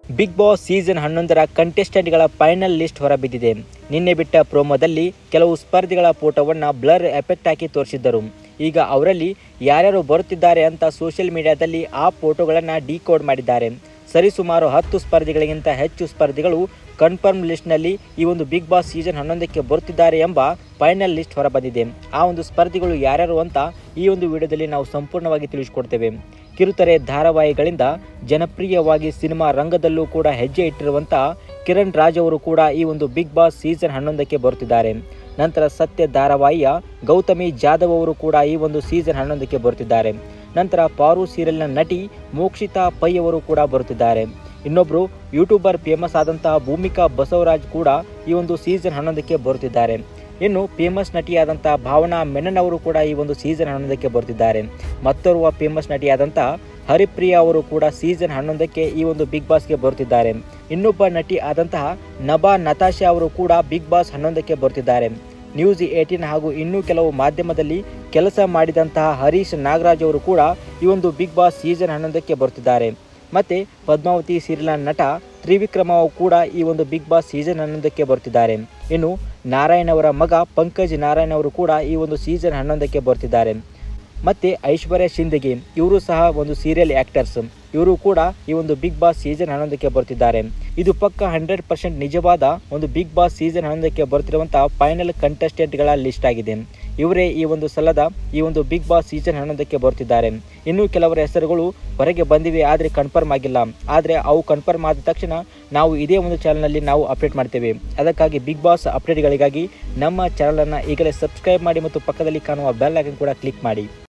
Big Boss season 11ರ ಕಂಟೆಸ್ಟೆಂಟ್ಗಳ final list ಹೊರಬಿದ್ದಿದೆ. ನಿನ್ನೆ ಬಿಟ್ಟ ಪ್ರೋಮೋದಲ್ಲಿ ಕೆಲವು ಸ್ಪರ್ಧಿಗಳ ಫೋಟೋವನ್ನು ಬ್ಲರ್ ಎಫೆಕ್ಟ್ ಹಾಕಿ ತೋರಿಸಿದ್ದರು. ಈಗ ಅವರಲ್ಲಿ ಯಾರ್ಯಾರು ಬರುತ್ತಿದ್ದಾರೆ ಅಂತ ಸೋಷಿಯಲ್ ಮೀಡಿಯಾದಲ್ಲಿ ಆ ಫೋಟೋಗಳನ್ನು ಡಿಕೋಡ್ ಮಾಡಿದ್ದಾರೆ. ಸರಿಸುಮಾರು 10 ಸ್ಪರ್ಧಿಗಳಿಗಿಂತ ಹೆಚ್ಚು ಸ್ಪರ್ಧಿಗಳು ಕನ್ಫರ್ಮ್ ಲಿಸ್ಟ್ನಲ್ಲಿ ಈ ಒಂದು ಬಿಗ್ ಬಾಸ್ ಸೀಸನ್ 11ಕ್ಕೆ ಬರುತ್ತಿದ್ದಾರೆ ಎಂಬ ಫೈನಲ್ ಲಿಸ್ಟ್ ಹೊರಬಂದಿದೆ. ಆ ಒಂದು ಸ್ಪರ್ಧಿಗಳು ಯಾರ್ಯಾರು ಅಂತ ಈ ಒಂದು ವಿಡಿಯೋದಲ್ಲಿ ನಾವು ಸಂಪೂರ್ಣವಾಗಿ ತಿಳಿಸಿಕೊಡ್ತೇವೆ. ಕಿರುತೆರೆ ಧಾರಾವಾಹಿಗಳಿಂದ ಜನಪ್ರಿಯವಾಗಿ ಸಿನಿಮಾ ರಂಗದಲ್ಲೂ ಕೂಡ ಹೆಜ್ಜೆ ಇಟ್ಟಿರುವಂಥ ಕಿರಣ್ ರಾಜ್ ಅವರು ಕೂಡ ಈ ಒಂದು ಬಿಗ್ ಬಾಸ್ ಸೀಸನ್ 11ಕ್ಕೆ ಬರುತ್ತಿದ್ದಾರೆ. ನಂತರ ಸತ್ಯ ಧಾರಾವಾಹಿಯ ಗೌತಮಿ ಜಾಧವ್ ಅವರು ಕೂಡ ಈ ಒಂದು ಸೀಸನ್ 11ಕ್ಕೆ ಬರುತ್ತಿದ್ದಾರೆ. ನಂತರ ಪಾರು ಸೀರಿಯಲ್ನ ನಟಿ ಮೋಕ್ಷಿತಾ ಪೈ ಅವರು ಕೂಡ ಬರುತ್ತಿದ್ದಾರೆ. ಇನ್ನೊಬ್ಬರು ಯೂಟ್ಯೂಬರ್ ಫೇಮಸ್ ಆದಂತಹ ಭೂಮಿಕಾ ಬಸವರಾಜ್ ಕೂಡ ಈ ಒಂದು ಸೀಸನ್ 11ಕ್ಕೆ ಬರುತ್ತಿದ್ದಾರೆ. ಇನ್ನು ಫೇಮಸ್ ನಟಿಯಾದಂಥ ಭಾವನಾ ಮೆನನ್ ಅವರು ಕೂಡ ಈ ಒಂದು ಸೀಸನ್ 11ಕ್ಕೆ ಬರುತ್ತಿದ್ದಾರೆ. ಮತ್ತೋರ್ವ ಫೇಮಸ್ ನಟಿಯಾದಂಥ ಹರಿಪ್ರಿಯಾ ಅವರು ಕೂಡ ಸೀಸನ್ 11ಕ್ಕೆ ಈ ಒಂದು ಬಿಗ್ ಬಾಸ್ಗೆ ಬರುತ್ತಿದ್ದಾರೆ. ಇನ್ನೊಬ್ಬ ನಟಿ ಆದಂತಹ ನಭಾ ನತಾಶಾ ಅವರು ಕೂಡ ಬಿಗ್ ಬಾಸ್ 11ಕ್ಕೆ ಬರುತ್ತಿದ್ದಾರೆ. ನ್ಯೂಸ್ 18 ಹಾಗೂ ಇನ್ನೂ ಕೆಲವು ಮಾಧ್ಯಮದಲ್ಲಿ ಕೆಲಸ ಮಾಡಿದಂತಹ ಹರೀಶ್ ನಾಗರಾಜ್ ಅವರು ಕೂಡ ಈ ಒಂದು ಬಿಗ್ ಬಾಸ್ ಸೀಸನ್ 11ಕ್ಕೆ ಬರುತ್ತಿದ್ದಾರೆ. ಮತ್ತು ಪದ್ಮಾವತಿ ಸೀರಿಯಲ್ನ ನಟ ತ್ರಿವಿಕ್ರಮ ಅವರು ಕೂಡ ಈ ಒಂದು ಬಿಗ್ ಬಾಸ್ ಸೀಸನ್ 11ಕ್ಕೆ ಬರುತ್ತಿದ್ದಾರೆ. ಇನ್ನು ನಾರಾಯಣ್ ಅವರ ಮಗ ಪಂಕಜ್ ನಾರಾಯಣ್ ಅವರು ಕೂಡ ಈ ಒಂದು ಸೀಸನ್ 11ಕ್ಕೆ ಬರುತ್ತಿದ್ದಾರೆ. ಮತ್ತು ಐಶ್ವರ್ಯ ಶಿಂದೆಗೆ ಇವರು ಸಹ ಒಂದು ಸೀರಿಯಲ್ ಆ್ಯಕ್ಟರ್ಸ್, ಇವರು ಕೂಡ ಈ ಒಂದು ಬಿಗ್ ಬಾಸ್ ಸೀಸನ್ 11ಕ್ಕೆ ಬರುತ್ತಿದ್ದಾರೆ. ಇದು ಪಕ್ಕ 100% ನಿಜವಾದ ಒಂದು ಬಿಗ್ ಬಾಸ್ ಸೀಸನ್ 11ಕ್ಕೆ ಬರುತ್ತಿರುವಂಥ ಫೈನಲ್ ಕಂಟೆಸ್ಟೆಂಟ್ಗಳ ಲಿಸ್ಟ್ ಆಗಿದೆ. ಇವರೇ ಈ ಒಂದು ಸಲದ ಈ ಒಂದು ಬಿಗ್ ಬಾಸ್ ಸೀಸನ್ 11ಕ್ಕೆ ಬರುತ್ತಿದ್ದಾರೆ. ಇನ್ನೂ ಕೆಲವರ ಹೆಸರುಗಳು ಹೊರಗೆ ಬಂದಿವೆ, ಆದರೆ ಕನ್ಫರ್ಮ್ ಆಗಿಲ್ಲ. ಆದರೆ ಅವು ಕನ್ಫರ್ಮ್ ಆದ ತಕ್ಷಣ ನಾವು ಇದೇ ಒಂದು ಚಾನಲ್ನಲ್ಲಿ ನಾವು ಅಪ್ಡೇಟ್ ಮಾಡ್ತೇವೆ. ಅದಕ್ಕಾಗಿ ಬಿಗ್ ಬಾಸ್ ಅಪ್ಡೇಟ್ಗಳಿಗಾಗಿ ನಮ್ಮ ಚಾನಲನ್ನು ಈಗಲೇ ಸಬ್ಸ್ಕ್ರೈಬ್ ಮಾಡಿ ಮತ್ತು ಪಕ್ಕದಲ್ಲಿ ಕಾಣುವ ಬೆಲ್ ಐಕಾನ್ ಕೂಡ ಕ್ಲಿಕ್ ಮಾಡಿ.